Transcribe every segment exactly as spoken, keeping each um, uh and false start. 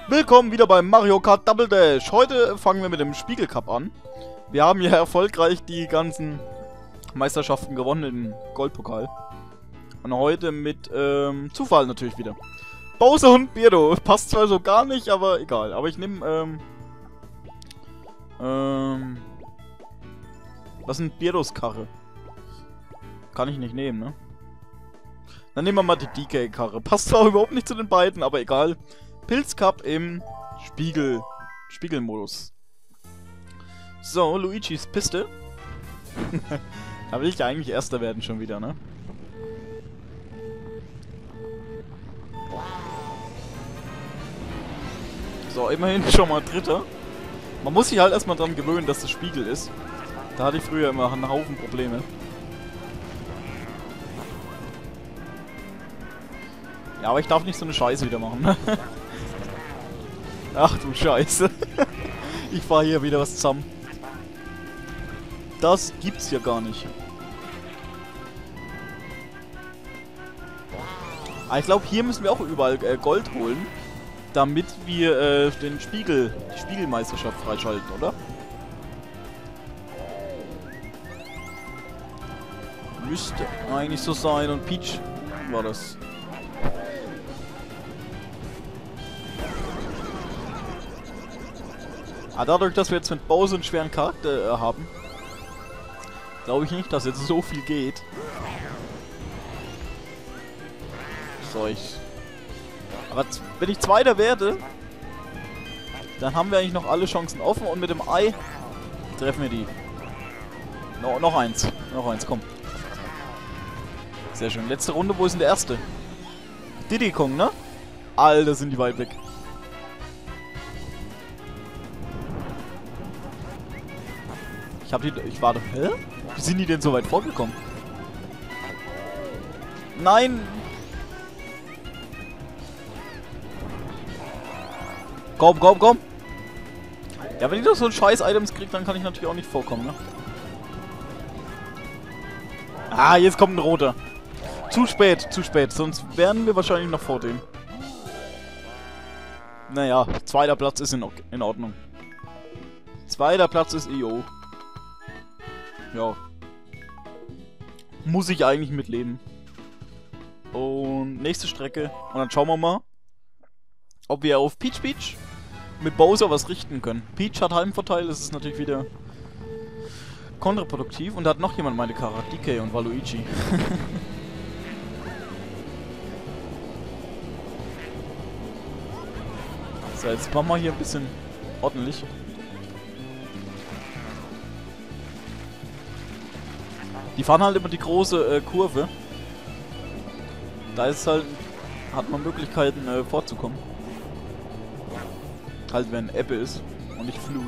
Willkommen wieder beim Mario Kart Double Dash. Heute fangen wir mit dem Spiegel Cup an. Wir haben ja erfolgreich die ganzen Meisterschaften gewonnen im Goldpokal. Und heute mit ähm, Zufall natürlich wieder. Bowser und Birdo. Passt zwar so gar nicht, aber egal. Aber ich nehme ähm... Ähm... Was ist denn Birdos Karre? Kann ich nicht nehmen, ne? Dann nehmen wir mal die D K-Karre. Passt zwar überhaupt nicht zu den beiden, aber egal. Pilzcup im Spiegel. Spiegelmodus. So, Luigis Piste. Da will ich ja eigentlich Erster werden schon wieder, ne? So, immerhin schon mal Dritter. Man muss sich halt erstmal dran gewöhnen, dass das Spiegel ist. Da hatte ich früher immer einen Haufen Probleme. Ja, aber ich darf nicht so eine Scheiße wieder machen, ne? Ach du Scheiße. Ich fahr hier wieder was zusammen. Das gibt's ja gar nicht. Aber ich glaube, hier müssen wir auch überall äh, Gold holen, damit wir äh, den Spiegel, die Spiegelmeisterschaft freischalten, oder? Müsste eigentlich so sein. Und Peach war das. Ah, dadurch, dass wir jetzt mit Bowser einen schweren Charakter äh, haben, glaube ich nicht, dass jetzt so viel geht. So, ich... Aber wenn ich Zweiter werde, dann haben wir eigentlich noch alle Chancen offen und mit dem Ei treffen wir die. No, noch eins. Noch eins, komm. Sehr schön. Letzte Runde, wo ist denn der Erste? Diddy Kong, ne? Alter, sind die weit weg. Ich hab die... Ich warte... Hä? Wie sind die denn so weit vorgekommen? Nein! Komm, komm, komm! Ja, wenn ich doch so ein scheiß Items krieg, dann kann ich natürlich auch nicht vorkommen, ne? Ah, jetzt kommt ein roter. Zu spät, zu spät. Sonst wären wir wahrscheinlich noch vor dem. Naja, zweiter Platz ist in, in Ordnung. Zweiter Platz ist I O. Ja. Muss ich eigentlich mitleben. Und nächste Strecke. Und dann schauen wir mal, ob wir auf Peach Peach mit Bowser was richten können. Peach hat Heimvorteil, das ist natürlich wieder kontraproduktiv. Und da hat noch jemand meine Karre. D K und Waluigi. So, jetzt machen wir hier ein bisschen ordentlich. Die fahren halt immer die große äh, Kurve. Da ist halt, hat man Möglichkeiten äh, vorzukommen. Halt wenn Ebbe ist und nicht Flut.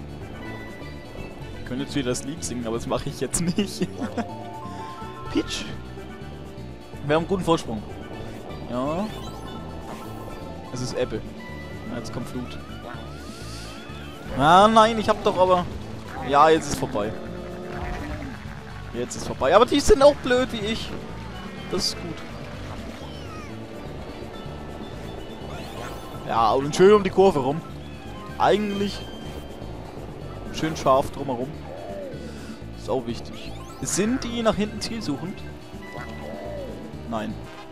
Ich könnte jetzt wieder das Lied singen, aber das mache ich jetzt nicht. Peach. Wir haben einen guten Vorsprung. Ja. Es ist Ebbe. Jetzt kommt Flut. Ah nein, ich hab doch aber... Ja, jetzt ist vorbei. Jetzt ist vorbei. Aber die sind auch blöd wie ich. Das ist gut. Ja, und schön um die Kurve rum. Eigentlich schön scharf drumherum. Ist auch wichtig. Sind die nach hinten zielsuchend? Nein.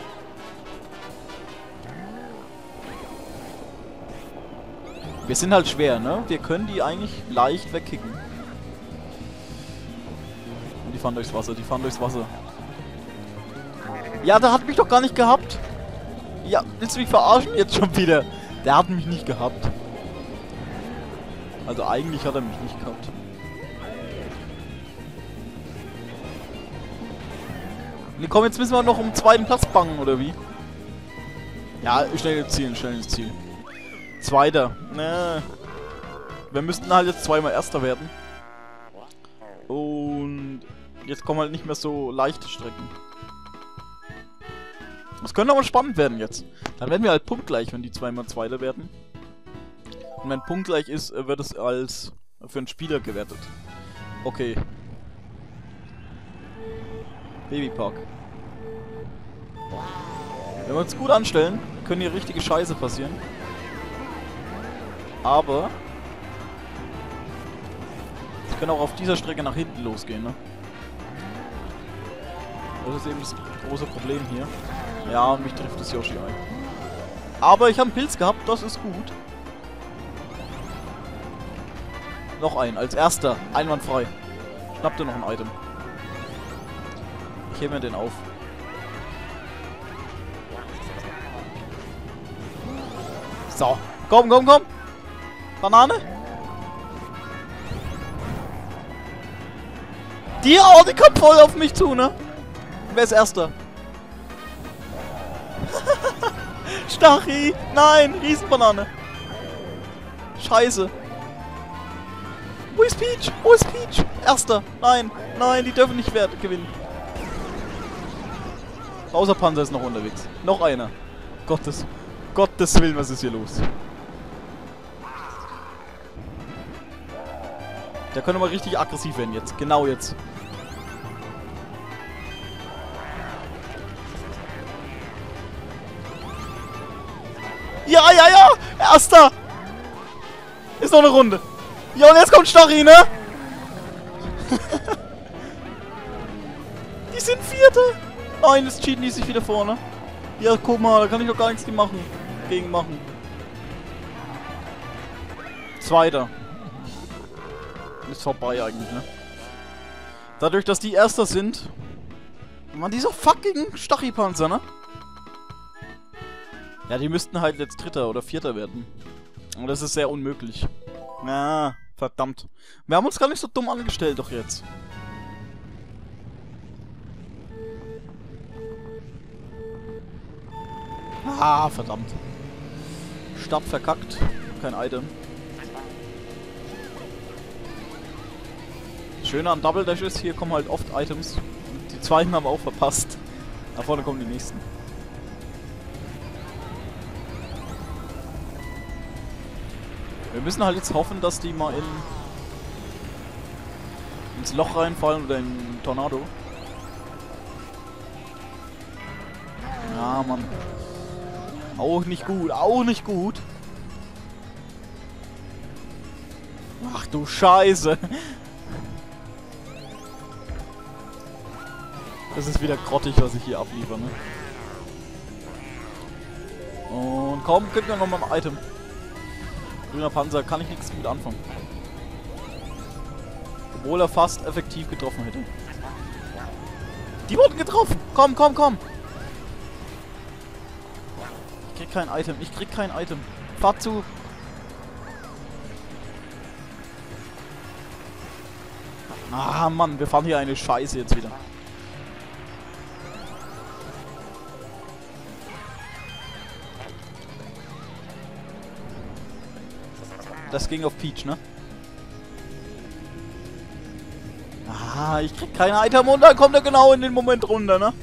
Wir sind halt schwer, ne? Wir können die eigentlich leicht wegkicken. Und die fahren durchs Wasser, die fahren durchs Wasser. Ja, der hat mich doch gar nicht gehabt. Ja, willst du mich verarschen? Jetzt schon wieder. Der hat mich nicht gehabt. Also eigentlich hat er mich nicht gehabt. Nee, komm, jetzt müssen wir noch um den zweiten Platz bangen, oder wie? Ja, schnell ins Ziel, schnell ins Ziel. Zweiter. Nee. Wir müssten halt jetzt zweimal Erster werden. Und jetzt kommen halt nicht mehr so leichte Strecken. Das könnte aber spannend werden jetzt. Dann werden wir halt punktgleich, wenn die zweimal Zweiter werden. Und wenn punktgleich ist, wird es als für einen Spieler gewertet. Okay. Babypark. Wenn wir uns gut anstellen, können hier richtige Scheiße passieren. Aber ich kann auch auf dieser Strecke nach hinten losgehen, ne? Das ist eben das große Problem hier. Ja, und mich trifft das Yoshi ein. Aber ich habe einen Pilz gehabt, das ist gut. Noch einen, als erster. Einwandfrei. Schnapp dir noch ein Item. Ich hebe mir den auf. So. Komm, komm, komm. Banane. Die, oh, die kommt voll auf mich zu, ne? Wer ist erster? Stachy! Nein! Riesenbanane! Scheiße! Wo ist Peach? Wo ist Peach? Erster! Nein! Nein, die dürfen nicht werden, gewinnen. Außer Panzer ist noch unterwegs. Noch einer. Gottes, Gottes Willen, was ist hier los? Der könnte mal richtig aggressiv werden jetzt. Genau jetzt. Ja, ja, ja! Erster! Ist noch eine Runde. Ja, und jetzt kommt Stachy, ne? Die sind Vierte. Nein, das cheaten die sich wieder vorne. Ja, guck mal, da kann ich doch gar nichts gegen machen. Gegen machen. Zweiter. Ist vorbei eigentlich, ne? Dadurch, dass die Erster sind. Mann, dieser fucking Stachypanzer, ne? Ja, die müssten halt jetzt Dritter oder Vierter werden. Und das ist sehr unmöglich. Na, verdammt. Wir haben uns gar nicht so dumm angestellt doch jetzt. Ah, verdammt. Stab verkackt. Kein Item. Das Schöne an Double Dash ist, hier kommen halt oft Items. Und die zweiten haben wir auch verpasst. Da vorne kommen die nächsten. Wir müssen halt jetzt hoffen, dass die mal in ins Loch reinfallen oder in einen Tornado. Ja, Mann. Auch nicht gut, auch nicht gut. Ach du Scheiße. Das ist wieder grottig, was ich hier abliefere, ne? Und komm, gib mir noch mal ein Item. Grüner Panzer, kann ich nichts mit anfangen. Obwohl er fast effektiv getroffen hätte. Die wurden getroffen! Komm, komm, komm! Ich krieg kein Item, ich krieg kein Item. Fahr zu! Ah, Mann, wir fahren hier eine Scheiße jetzt wieder. Das ging auf Peach, ne? Ah, ich krieg keine Item und dann kommt er genau in den Moment runter, ne?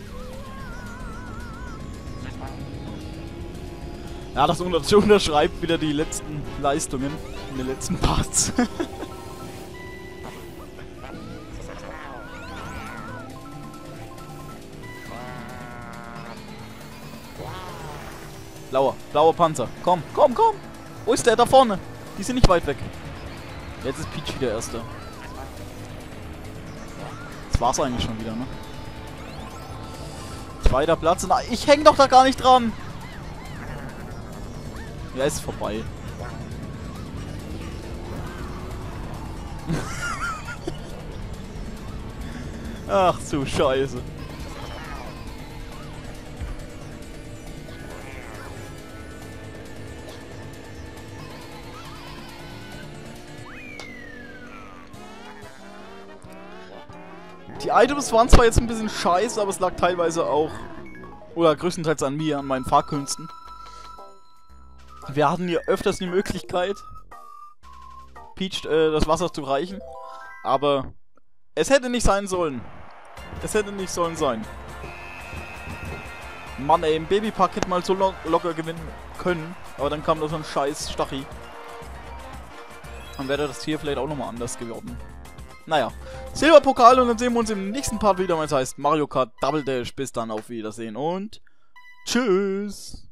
Ja, das unterschreibt wieder die letzten Leistungen in den letzten Parts. Blauer, blauer Panzer. Komm, komm, komm! Wo ist der? Da vorne! Die sind nicht weit weg. Jetzt ist Peach wieder Erster. Das war's eigentlich schon wieder, ne? Zweiter Platz. Na, ich häng doch da gar nicht dran! Ja, ist vorbei. Ach du Scheiße. Die Items waren zwar jetzt ein bisschen scheiße, aber es lag teilweise auch, oder größtenteils an mir, an meinen Fahrkünsten. Wir hatten hier öfters die Möglichkeit, Peach äh, das Wasser zu reichen, aber es hätte nicht sein sollen. Es hätte nicht sollen sein. Mann ey, im Babypack hätte mal so lo locker gewinnen können, aber dann kam da so ein scheiß Stachy. Dann wäre das hier vielleicht auch nochmal anders geworden. Naja, Silberpokal und dann sehen wir uns im nächsten Part wieder, wenn es heißt Mario Kart Double Dash. Bis dann, auf Wiedersehen und tschüss!